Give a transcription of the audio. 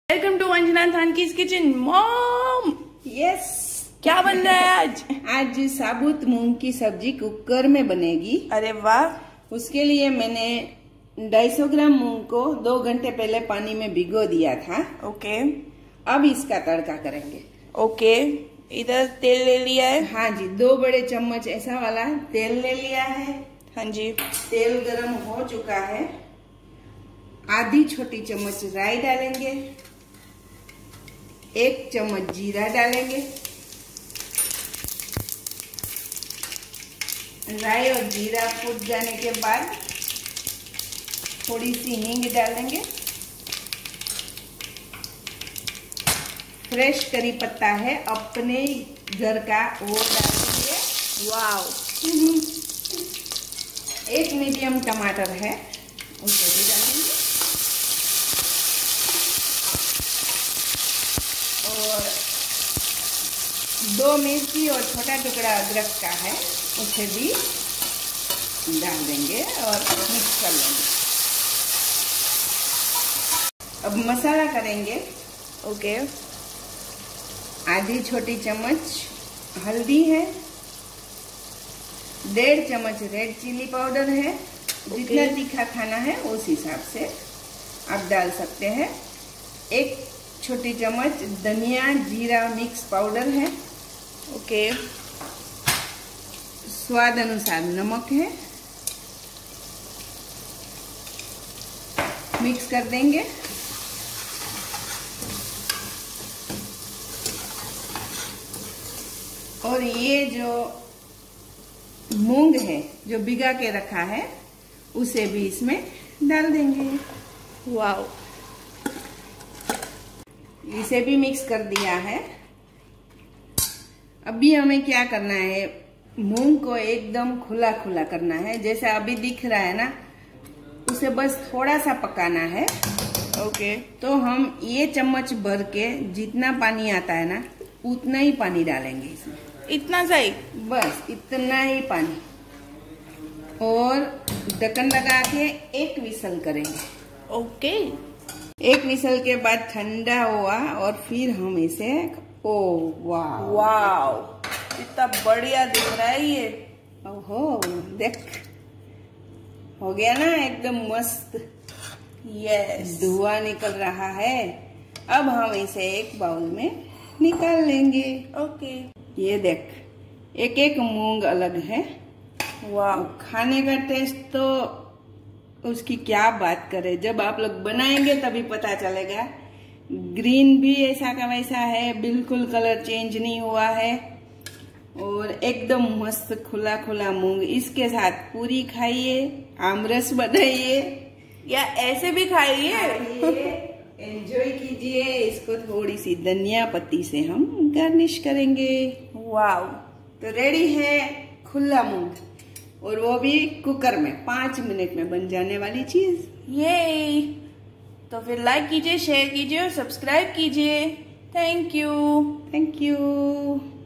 Welcome to Anjana थानकीज किचन। Mom yes, क्या बन रहा है आज? आज साबुत मूंग की सब्जी कुकर में बनेगी। अरे वाह। उसके लिए मैंने 250 ग्राम मूंग को 2 घंटे पहले पानी में भिगो दिया था। ओके। अब इसका तड़का करेंगे। ओके, इधर तेल ले लिया है। हाँ जी, 2 बड़े चम्मच ऐसा वाला तेल ले लिया है। हाँ जी। तेल गरम हो चुका है। आधी छोटी चम्मच राई डालेंगे, 1 चम्मच जीरा डालेंगे। राई और जीरा फूट जाने के बाद थोड़ी सी हींग डालेंगे। फ्रेश करी पत्ता है अपने घर का, वो डालेंगे। वाओ। 1 मीडियम टमाटर है, उसे भी डालेंगे। और 2 मिर्ची और छोटा टुकड़ा अदरक का है, उसे भी डाल देंगे और मिक्स कर लेंगे। अब मसाला करेंगे। ओके। आधी छोटी चम्मच हल्दी है, 1.5 चम्मच रेड चिली पाउडर है। जितना तीखा खाना है उस हिसाब से आप डाल सकते हैं। 1 छोटी चम्मच धनिया जीरा मिक्स पाउडर है। ओके। स्वाद अनुसार नमक है, मिक्स कर देंगे। और ये जो मूंग है जो भिगा के रखा है उसे भी इसमें डाल देंगे। वाओ। इसे भी मिक्स कर दिया है। अभी हमें क्या करना है, मूंग को एकदम खुला खुला करना है, जैसा अभी दिख रहा है ना, उसे बस थोड़ा सा पकाना है। ओके। तो हम ये चम्मच भर के जितना पानी आता है ना उतना ही पानी डालेंगे इसमें। इतना सही? बस इतना ही पानी। और ढक्कन लगा के 1 विसल करेंगे। ओके। 1 विसल के बाद ठंडा हुआ और फिर हम इसे, ओ वाह वाओ, इतना बढ़िया दिख रहा है ये। ओहो, देख, हो गया ना एकदम मस्त। यस। धुआं निकल रहा है। अब हम इसे एक बाउल में निकाल लेंगे। ओके। ये देख, एक मूंग अलग है। वाह, खाने का टेस्ट तो उसकी क्या बात करें, जब आप लोग बनाएंगे तभी पता चलेगा। ग्रीन भी ऐसा का वैसा है, बिल्कुल कलर चेंज नहीं हुआ है। और एकदम मस्त खुला खुला मूंग। इसके साथ पूरी खाइए, आमरस बनाइए या ऐसे भी खाइए। एंजॉय कीजिए। इसको थोड़ी सी धनिया पत्ती से हम गार्निश करेंगे। वाओ। तो रेडी है खुला मूंग, और वो भी कुकर में 5 मिनट में बन जाने वाली चीज। ये तो फिर लाइक कीजिए, शेयर कीजिए और सब्सक्राइब कीजिए। Thank you. Thank you.